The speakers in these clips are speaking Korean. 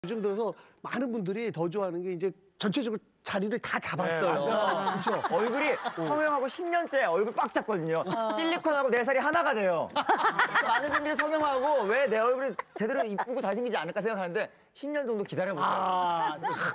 요즘 들어서 많은 분들이 더 좋아하는 게 이제 전체적으로 자리를 다 잡았어요. 네, 그렇죠? 얼굴이 성형하고 10년째 얼굴 꽉 잡거든요. 실리콘하고 내 살이 하나가 돼요. 많은 분들이 성형하고 왜 내 얼굴이 제대로 이쁘고 잘생기지 않을까 생각하는데 10년 정도 기다려보세요.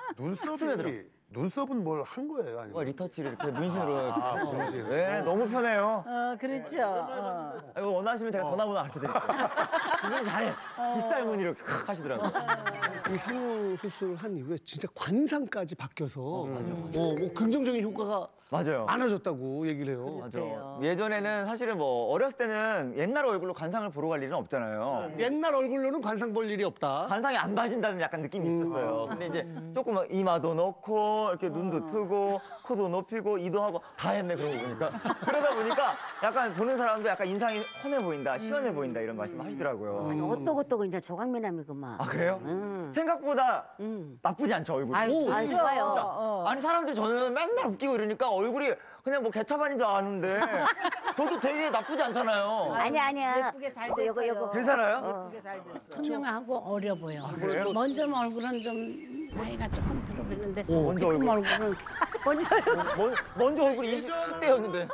눈썹은 뭘 한 거예요? 아니면? 리터치를 이렇게 문신으로. 문신. 네, 너무 편해요. 그렇죠. 이거 원하시면 제가 전화번호 알려드릴게요. 그분이 잘해. 비쌀 무늬로 칵 하시더라고요. 이 성형 수술을 한 이후에 진짜 관상까지 바뀌어서 뭐 긍정적인 효과가 맞아요. 많아졌다고 얘기를 해요. 맞아. 예전에는 사실은 뭐 어렸을 때는 옛날 얼굴로 관상을 보러 갈 일은 없잖아요. 옛날 얼굴로는 관상 볼 일이 없다. 관상이 안 봐진다는 약간 느낌이 있었어요. 근데 이제 조금 이마도 넣고 이렇게 눈도 트고 코도 높이고 이도 하고 다 했네 그러고 보니까. 그러다 보니까 약간 보는 사람도 약간 인상이 훤해 보인다, 시원해 보인다 이런 말씀 하시더라고요. 아니, 어떠고떠고 이제 조각미남이구만. 아 그래요? 생각보다 나쁘지 않죠 얼굴이. 아주 좋아요. 아니 사람들 저는 맨날 웃기고 이러니까 얼굴이 그냥 뭐 개차반인 줄 아는데 저도 되게 나쁘지 않잖아요. 아니야. 예쁘게 잘 요거, 됐어요. 요거. 괜찮아요? 예쁘게 잘 됐어. 투명하고 어려 보여. 그래요? 먼저 얼굴은 좀 나이가 조금 들어 보이는데 먼저 지금 얼굴. 얼굴은 먼저 얼굴이 10대였는데.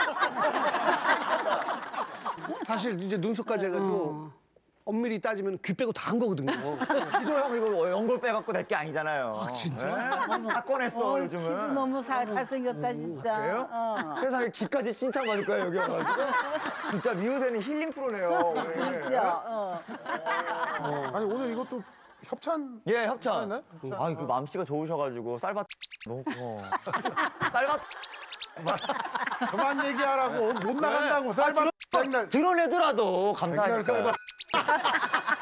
사실 이제 눈썹까지 해가지고 엄밀히 따지면 귀 빼고 다 한 거거든요. 기도 형 이거 연골 빼갖고 낼 게 아니잖아요. 아, 진짜? 네? 다 꺼냈어 키도 요즘은. 너무 잘생겼다 진짜. 그래요? 어. 세상에 귀까지 칭찬받을 거예요 여기 와가지고. 진짜 미우새는 힐링 프로네요. 오늘. 진짜. 아니 오늘 이것도 협찬. 예, 협찬. 네? 아, 그 맘씨가 좋으셔가지고 쌀밭 너무 고마워. 쌀밭 그만 얘기하라고 못 나간다고 쌀밥 맨날 드러내더라도 맨날 감사하니까. 쌀밥